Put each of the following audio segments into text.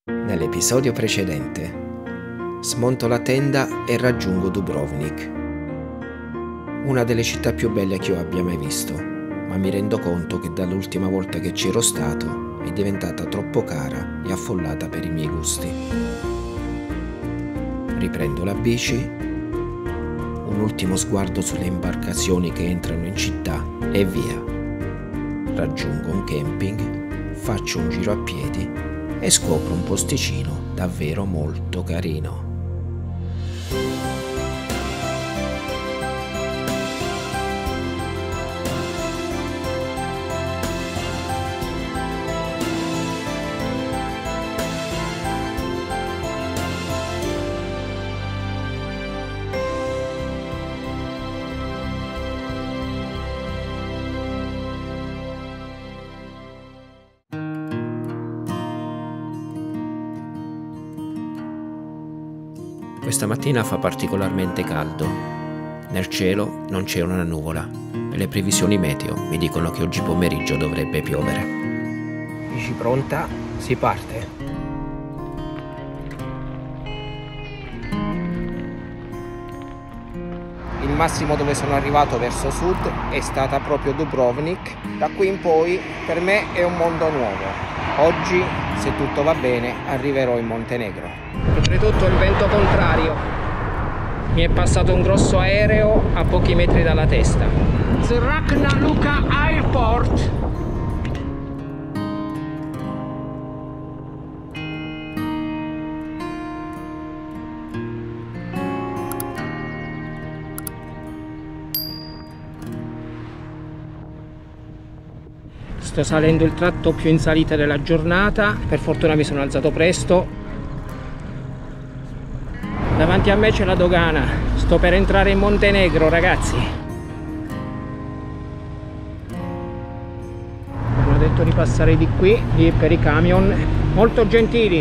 Nell'episodio precedente smonto la tenda e raggiungo Dubrovnik, una delle città più belle che io abbia mai visto, ma mi rendo conto che dall'ultima volta che c'ero stato è diventata troppo cara e affollata per i miei gusti. Riprendo la bici, un ultimo sguardo sulle imbarcazioni che entrano in città e via. Raggiungo un camping, faccio un giro a piedi e scopro un posticino davvero molto carino. Questa mattina fa particolarmente caldo. Nel cielo non c'è una nuvola e le previsioni meteo mi dicono che oggi pomeriggio dovrebbe piovere. Bici pronta? Si parte. Il massimo dove sono arrivato verso sud è stata proprio Dubrovnik. Da qui in poi per me è un mondo nuovo. Oggi, se tutto va bene, arriverò in Montenegro. Oltretutto il vento contrario. Mi è passato un grosso aereo a pochi metri dalla testa. Zračna luka Airport. Sto salendo il tratto più in salita della giornata, per fortuna mi sono alzato presto. Davanti a me c'è la dogana, sto per entrare in Montenegro, ragazzi. Mi hanno detto di passare di qui, lì per i camion, molto gentili.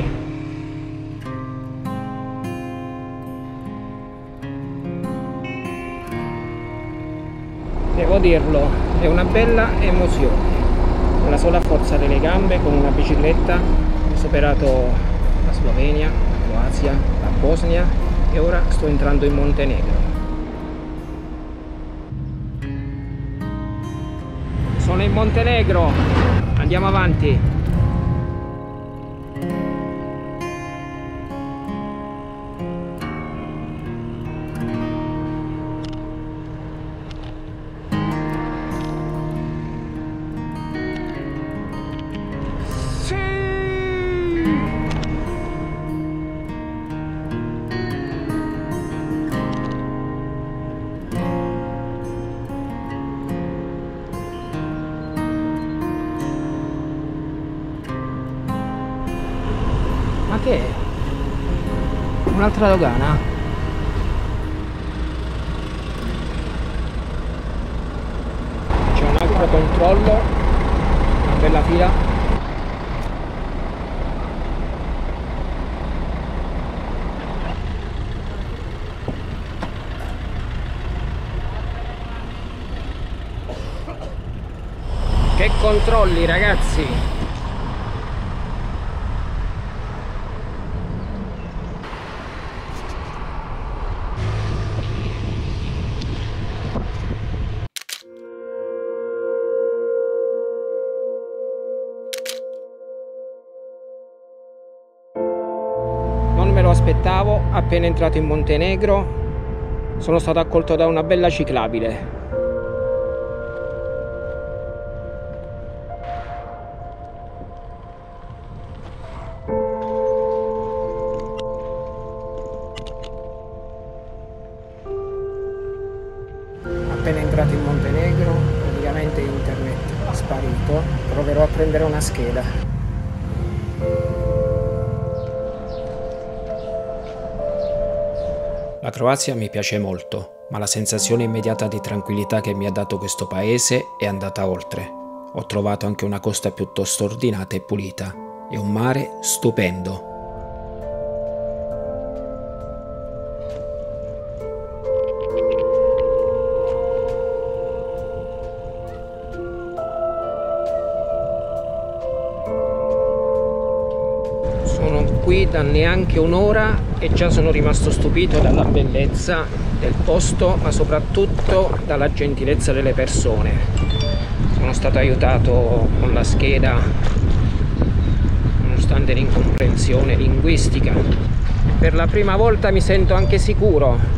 Devo dirlo, è una bella emozione. Con la sola forza delle gambe, con una bicicletta, ho superato la Slovenia, la Croazia, la Bosnia e ora sto entrando in Montenegro. Sono in Montenegro, andiamo avanti. Ma che è? Un'altra dogana? C'è un altro controllo, una bella fila. Che controlli, ragazzi! Non me lo aspettavo, appena entrato in Montenegro sono stato accolto da una bella ciclabile. Appena entrato in Montenegro, praticamente internet è sparito, proverò a prendere una scheda. La Croazia mi piace molto, ma la sensazione immediata di tranquillità che mi ha dato questo paese è andata oltre. Ho trovato anche una costa piuttosto ordinata e pulita e un mare stupendo. Sono qui da neanche un'ora e già sono rimasto stupito dalla bellezza del posto, ma soprattutto dalla gentilezza delle persone. Sono stato aiutato con la scheda nonostante l'incomprensione linguistica. Per la prima volta mi sento anche sicuro.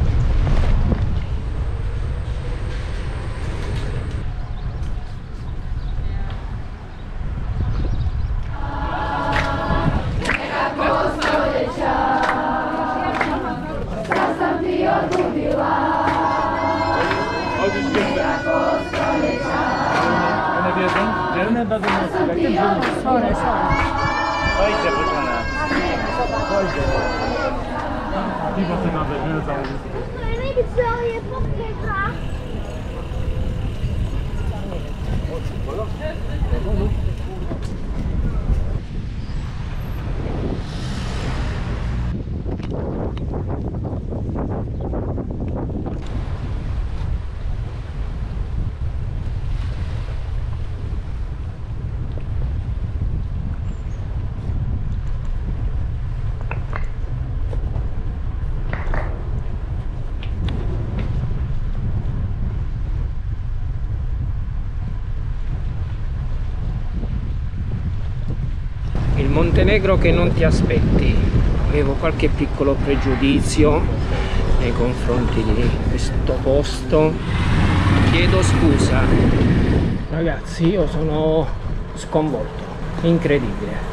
Il Montenegro che non ti aspetti. Avevo qualche piccolo pregiudizio nei confronti di questo posto. Chiedo scusa. Ragazzi, io sono sconvolto. Incredibile.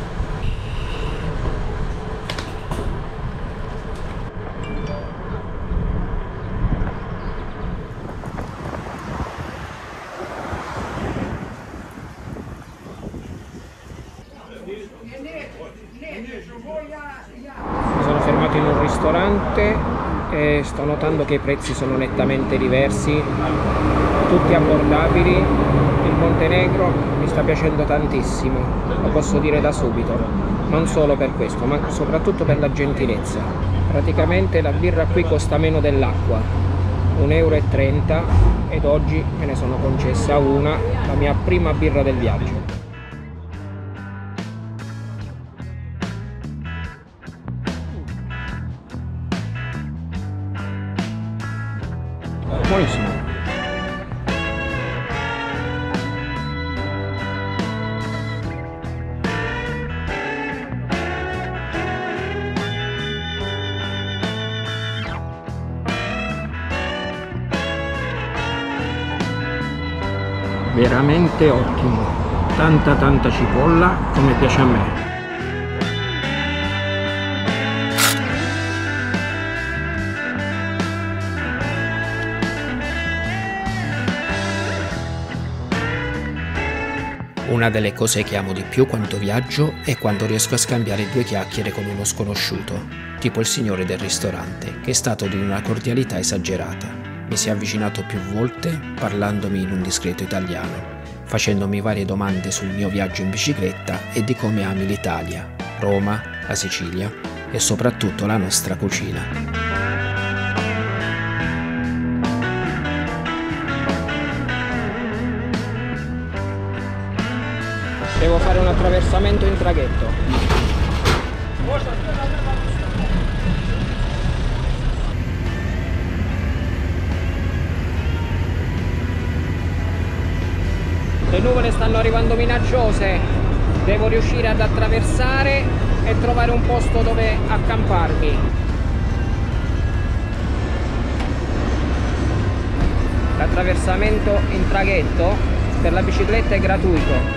Mi sono fermato in un ristorante e sto notando che i prezzi sono nettamente diversi, tutti abbordabili. Il Montenegro mi sta piacendo tantissimo, lo posso dire da subito, non solo per questo, ma soprattutto per la gentilezza. Praticamente la birra qui costa meno dell'acqua, 1,30 € ed oggi me ne sono concessa una, la mia prima birra del viaggio. Buonissimo. Veramente ottimo, tanta cipolla come piace a me. Una delle cose che amo di più quando viaggio è quando riesco a scambiare due chiacchiere con uno sconosciuto, tipo il signore del ristorante, che è stato di una cordialità esagerata. Mi si è avvicinato più volte parlandomi in un discreto italiano, facendomi varie domande sul mio viaggio in bicicletta e di come ami l'Italia, Roma, la Sicilia e soprattutto la nostra cucina. Devo fare un attraversamento in traghetto. Le nuvole stanno arrivando minacciose. Devo riuscire ad attraversare e trovare un posto dove accamparmi. L'attraversamento in traghetto per la bicicletta è gratuito.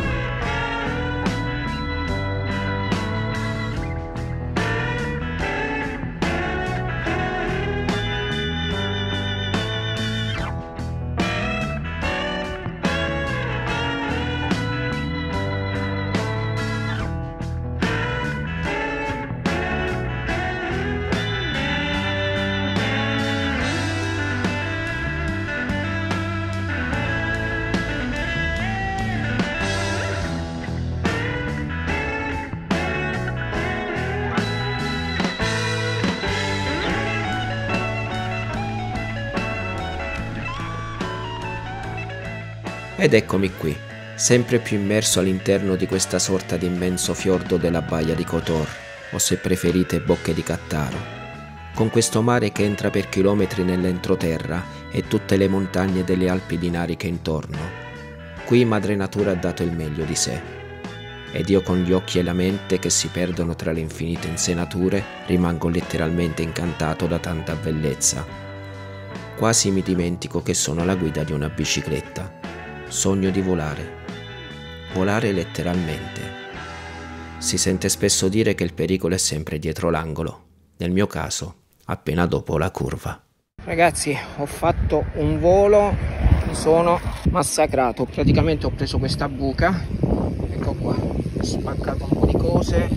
Ed eccomi qui, sempre più immerso all'interno di questa sorta di immenso fiordo della baia di Kotor, o se preferite bocche di Cattaro, con questo mare che entra per chilometri nell'entroterra e tutte le montagne delle Alpi dinariche intorno. Qui Madre Natura ha dato il meglio di sé, ed io con gli occhi e la mente che si perdono tra le infinite insenature rimango letteralmente incantato da tanta bellezza. Quasi mi dimentico che sono alla guida di una bicicletta. Sogno di volare. Volare letteralmente. Si sente spesso dire che il pericolo è sempre dietro l'angolo, nel mio caso appena dopo la curva. Ragazzi, ho fatto un volo, mi sono massacrato, praticamente ho preso questa buca, ecco qua, ho spaccato un po' di cose,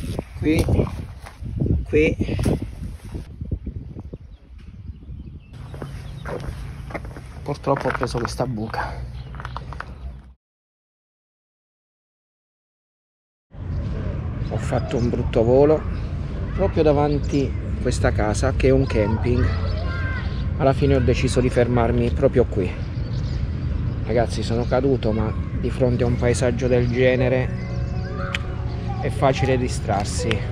qui, purtroppo ho preso questa buca. Ho fatto un brutto volo proprio davanti a questa casa che è un camping. Alla fine ho deciso di fermarmi proprio qui. Ragazzi, sono caduto, ma di fronte a un paesaggio del genere è facile distrarsi.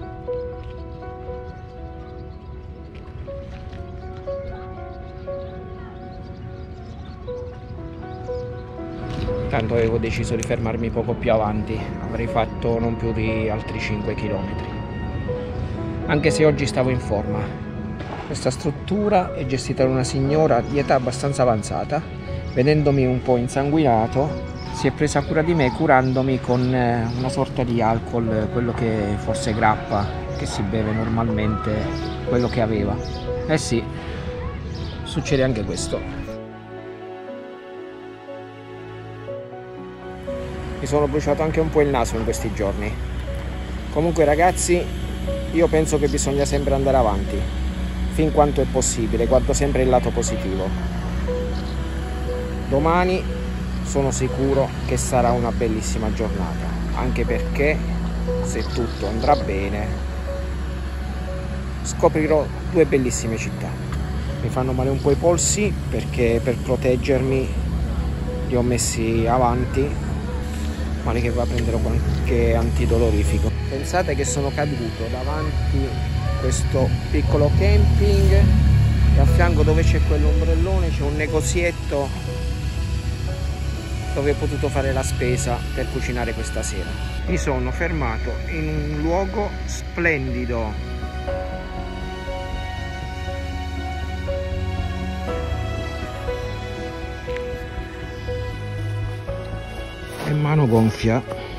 Tanto avevo deciso di fermarmi poco più avanti, avrei fatto non più di altri 5 km. Anche se oggi stavo in forma. Questa struttura è gestita da una signora di età abbastanza avanzata. Vedendomi un po' insanguinato, si è presa cura di me curandomi con una sorta di alcol, quello che forse grappa, che si beve normalmente, quello che aveva. Eh sì, succede anche questo. Mi sono bruciato anche un po' il naso in questi giorni. Comunque ragazzi, io penso che bisogna sempre andare avanti, fin quanto è possibile, guardo sempre il lato positivo. Domani sono sicuro che sarà una bellissima giornata, anche perché se tutto andrà bene scoprirò 2 bellissime città. Mi fanno male un po' i polsi perché per proteggermi li ho messi avanti. Male che va a prendere qualche antidolorifico. Pensate che sono caduto davanti a questo piccolo camping e a fianco dove c'è quell'ombrellone c'è un negozietto dove ho potuto fare la spesa per cucinare questa sera. Mi sono fermato in un luogo splendido. E mano gonfia.